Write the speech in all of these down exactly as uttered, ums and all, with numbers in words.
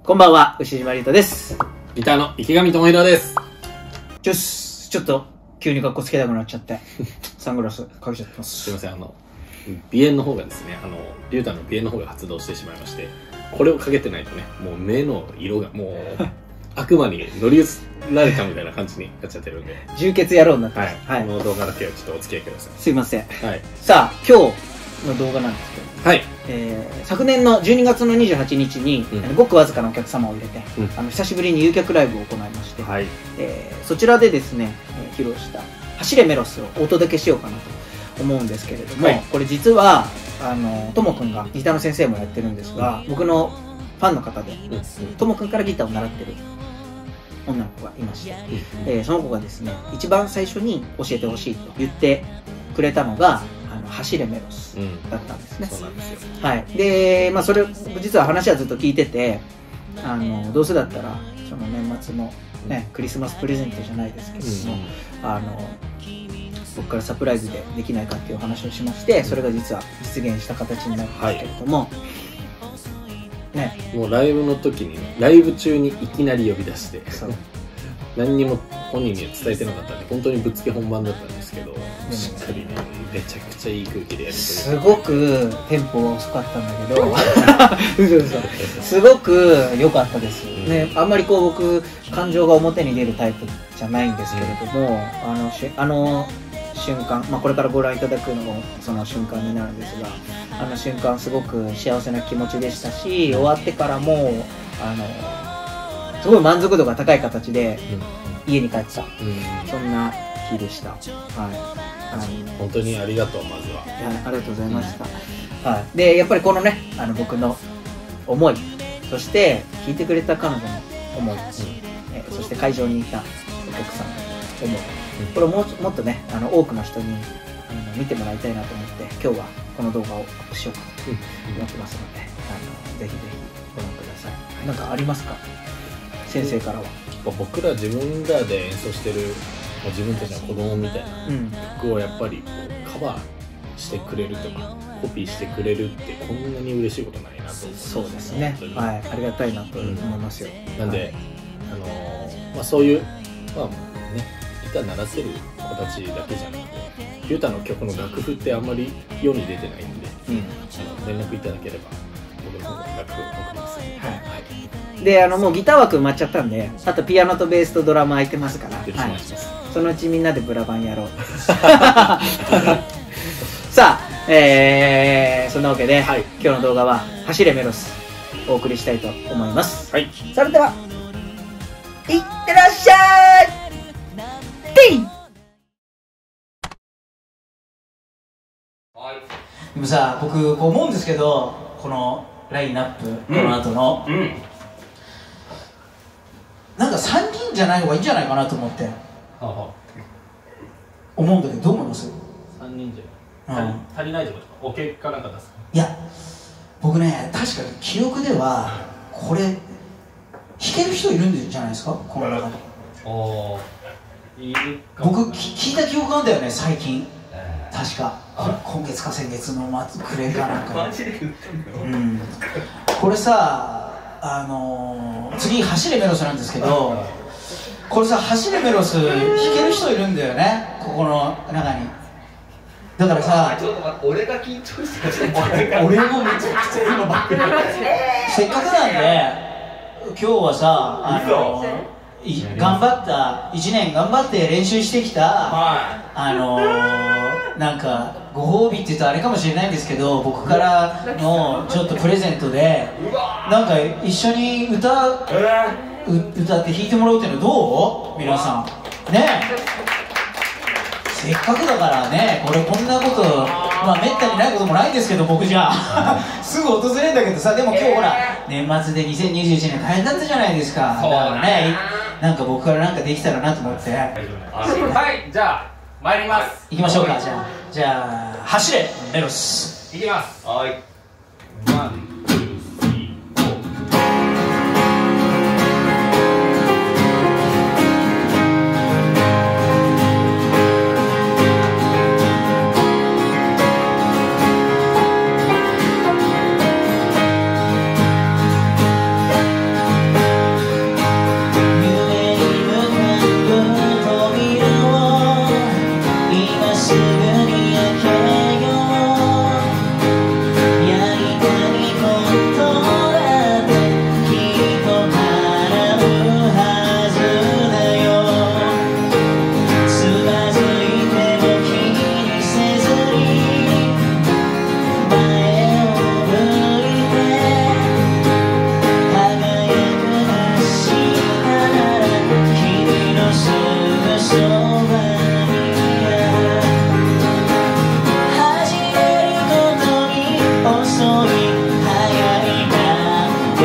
こんばんは、牛島リートです。 ギターの池上智弘です。 ちょっす、ちょっと急に格好つけたくなっちゃってサングラスかけちゃってます。 すいません、あの鼻炎の方がですね、あのリュウタの鼻炎の方が発動してしまいまして、これをかけてないとね、もう目の色がもう悪魔に乗り移られたみたいな感じになっちゃってるんで充血野郎になってます。 はい、はい、この動画だけはちょっとお付き合いください。 すいません。 はい、 さあ今日の動画なんですけど、 はい、 えー、昨年のじゅうにがつのにじゅうはちにちに、うん、ごくわずかなお客様を入れて、うん、あの久しぶりに有客ライブを行いまして、はい、えー、そちらでですね、えー、披露した「走れメロス」をお届けしようかなと思うんですけれども、はい、これ実はあのともくんがギターの先生もやってるんですが、うん、僕のファンの方でともくんからギターを習ってる女の子がいまして、うん、えー、その子がですね一番最初に教えてほしいと言ってくれたのが走れメロスだったんですね。 そうなんですよ。 はい。で、まあそれ実は話はずっと聞いてて、あのどうせだったらその年末のね、うん、クリスマスプレゼントじゃないですけれども、うん、あの僕からサプライズでできないかっていう話をしまして、それが実は実現した形になるんですけれども、はい、ね、 もうライブの時にライブ中にいきなり呼び出して、何にも本人には伝えてなかったんで本当にぶっつけ本番だったんですけど、うん、しっかりねめちゃくちゃいい空気でやりすごくテンポが遅かったんだけど嘘嘘すごく良かったです、うん、ね、あんまりこう僕感情が表に出るタイプじゃないんですけれども、うん、あのしあの瞬間、まあ、これからご覧いただくのもその瞬間になるんですが、あの瞬間すごく幸せな気持ちでしたし、終わってからもあのすごい満足度が高い形で家に帰った、うん、そんな日でした。はい、 あの本当にありがとう。まずは、 はい、ありがとうございました。うん、はい、でやっぱりこのね、あの僕の思い、そして聞いてくれた彼女の思い、うん、えそして会場にいたお客さんの思い、うん、これをもうもっとね、あの多くの人にあの見てもらいたいなと思って今日はこの動画をアップしようかと思ってますので、あのぜひぜひご覧ください。なんかありますか、先生からは。 僕ら自分らで演奏してる自分たちの子供みたいな曲をやっぱりこうカバーしてくれるとかコピーしてくれるってこんなに嬉しいことないなと思う。 そうですね、はい、ありがたいなと思いますよ。 うん、なんで、はい、あのーまあ、そういうまあね、ギター習ってる子たちだけじゃなくてリュウタの曲の楽譜ってあんまり世に出てないんで、うん、あの連絡いただければ僕の方が楽譜を送ります。はい、 はい、で、あのもうギター枠埋まっちゃったんで、あとピアノとベースとドラム空いてますから、はい、そのうちみんなでブラバンやろうさあ、えー、そんなわけで、はい、今日の動画は走れメロスお送りしたいと思います。はい、それではいってらっしゃい。ていでもさ、僕こう思うんですけど、このラインナップ、この後の、うんうん、なんかさんにんじゃない方がいいんじゃないかなと思って、はあはあ、思うんだけど、どう思います？ さんにんじゃない、うん、足りないってことか、お結果なんか出す。 いや、僕ね、確か記憶ではこれ弾ける人いるんじゃないですか、この中に。おいるかも。僕聞いた記憶なんだよね、最近。確か今月か先月の末くれかなんかマジで言ってんだよ、うん、これさ、あのー、次走れメロスなんですけど、これさ走れメロス弾ける人いるんだよね、ここの中に。だからさ、ちょっと待って、俺が緊張してる。俺もめちゃくちゃ今バックせっかくなんで今日はさ、あのー、頑張ったいちねん頑張って練習してきた、はい、あのーなんかご褒美って言うとあれかもしれないんですけど、僕からのちょっとプレゼントでなんか一緒に歌、う歌って弾いてもらうっていうのどう？皆さんね、せっかくだからね、これこんなことまあめったにないこともないんですけど、僕じゃすぐ訪れるんだけどさ、でも今日ほら年末でにせんにじゅういちねん大変だったじゃないですか。だからね、なんか僕からなんかできたらなと思って。 はい、じゃあ参ります。 行きましょうか。じゃあじゃあ走れメロス行きます。はい。 「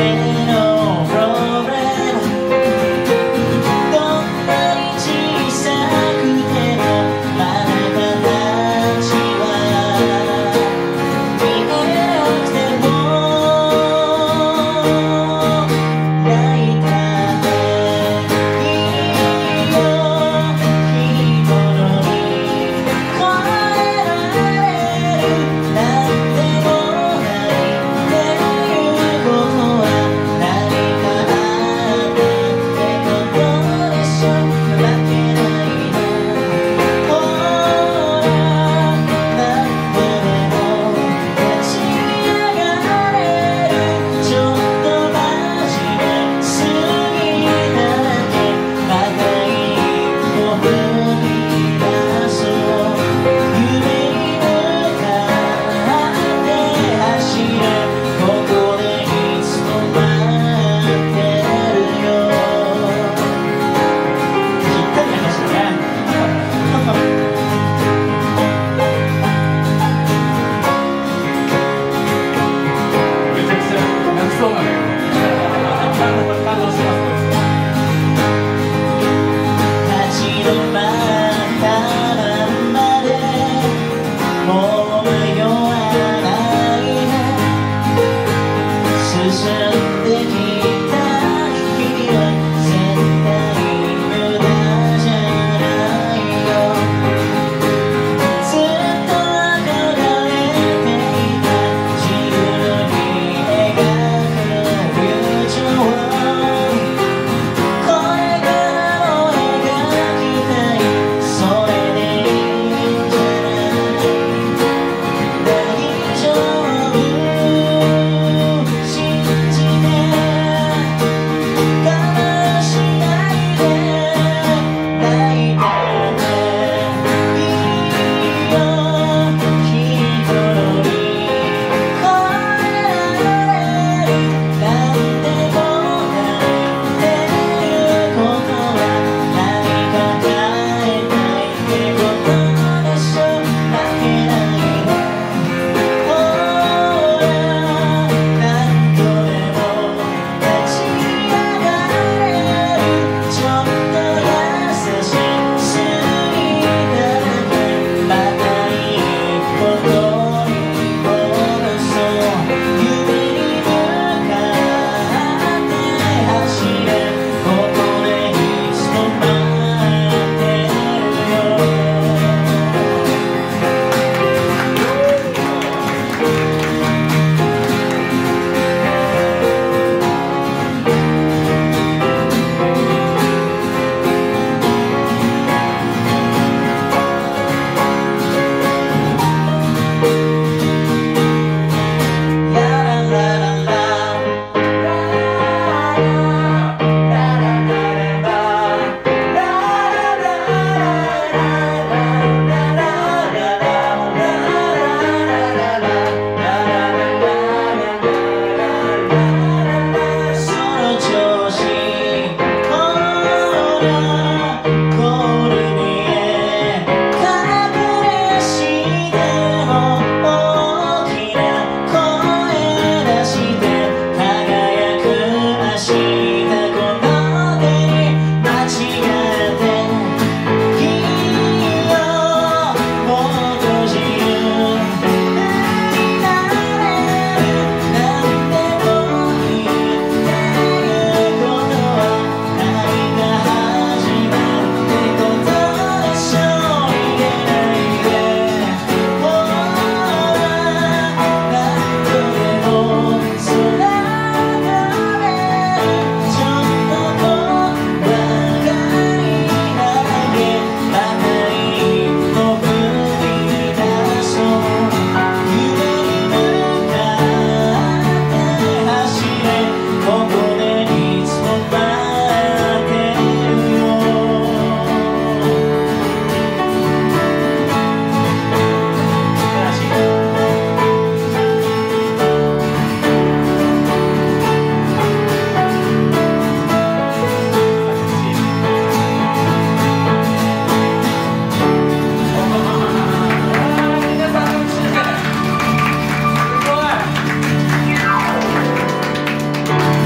あ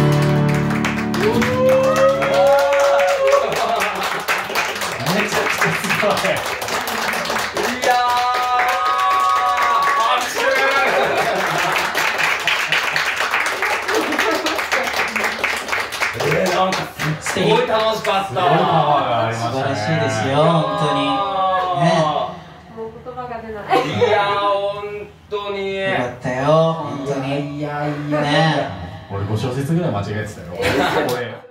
なんかすごい楽しかった。すごいパワーがありましたね。 素晴らしいですよ、本当にね。 もう言葉が出ない。 いや本当によかったよ、本当に。 いやいやね。 俺ご小節ぐらい間違えてたよ。俺